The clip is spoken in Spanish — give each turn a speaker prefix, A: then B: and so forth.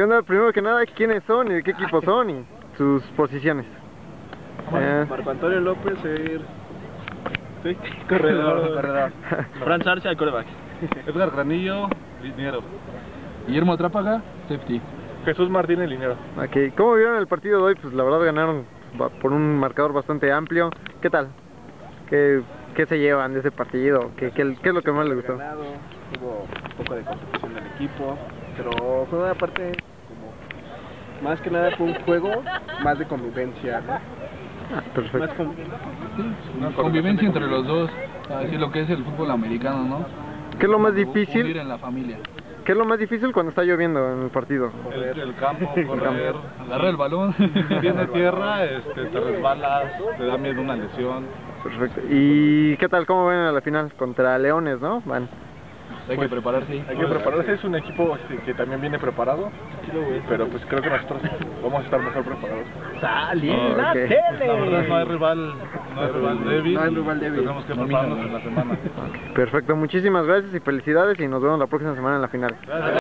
A: ¿Qué onda? Primero que nada, ¿quiénes son y de qué equipo son y sus posiciones?
B: Marco Antonio López, sí, corredor.
C: Fran Sarcia, el coreback.
D: Edgar Granillo, liniero. Guillermo Trápaga, safety.
B: Jesús Martínez, liniero.
A: Okay. ¿Cómo vieron el partido de hoy? Pues la verdad ganaron por un marcador bastante amplio. ¿Qué tal? ¿Qué se llevan de ese partido? ¿Qué es lo que más les gustó?
B: Hubo un poco de competición del equipo, pero fue una parte como, más que nada fue un juego más de convivencia, ¿no?
A: Perfecto.
D: Una convivencia entre los dos, así lo que es el fútbol americano, ¿no?
A: ¿Qué es lo más difícil?
D: Unir en la familia.
A: ¿Qué es lo más difícil cuando está lloviendo en el partido?
D: El campo, correr, agarrar el balón. Tiene tierra, te resbalas, te da miedo una lesión.
A: Perfecto. ¿Y qué tal? ¿Cómo ven a la final? Contra Leones, ¿no? Van.
D: Hay que prepararse.
B: Hay que prepararse, es un equipo que también viene preparado, pero pues creo que nosotros vamos a estar mejor preparados.
C: ¡Salí en
A: la
C: tele!
D: La verdad no hay rival débil.
B: No hay rival débil.
D: Tenemos que prepararnos en la semana.
A: Perfecto, muchísimas gracias y felicidades y nos vemos la próxima semana en la final.
D: Gracias.